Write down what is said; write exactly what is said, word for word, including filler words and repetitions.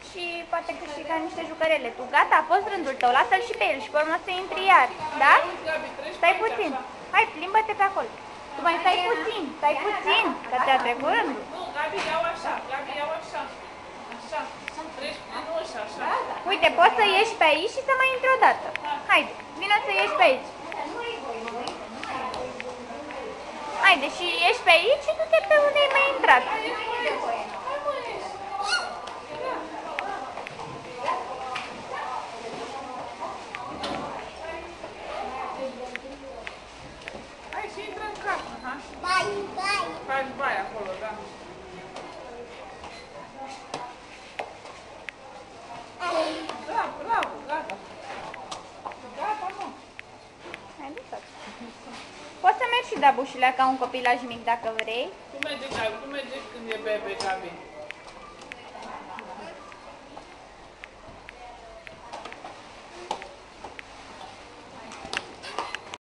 și poate câștiga niște jucărele. Tu gata, a fost rândul tău, lasă-l și pe el și pe urmă să intri iar, da? Stai puțin, hai, plimbă-te pe acolo. Tu mai stai puțin, stai puțin, că ți-a trecut rândul. Nu, Gabi, iau așa, Gabi, iau așa, așa, treci prin ușă, așa. Uite, poți să ieși pe aici și să mai intri o dată. Haide, vină să ieși pe aici. Haide, și ieși pe aici și du-te pe unde ai mai intrat. Hai și intră în casă, ha? Bai, bai. Faci baie acolo, da. Da, bravo, gata. Gata, mă. Hai, du-te. Poți să mergi și da bușile ca un copilaj mic dacă vrei. Cum merge, Gabi? Cum merge când e bebe, Gabi?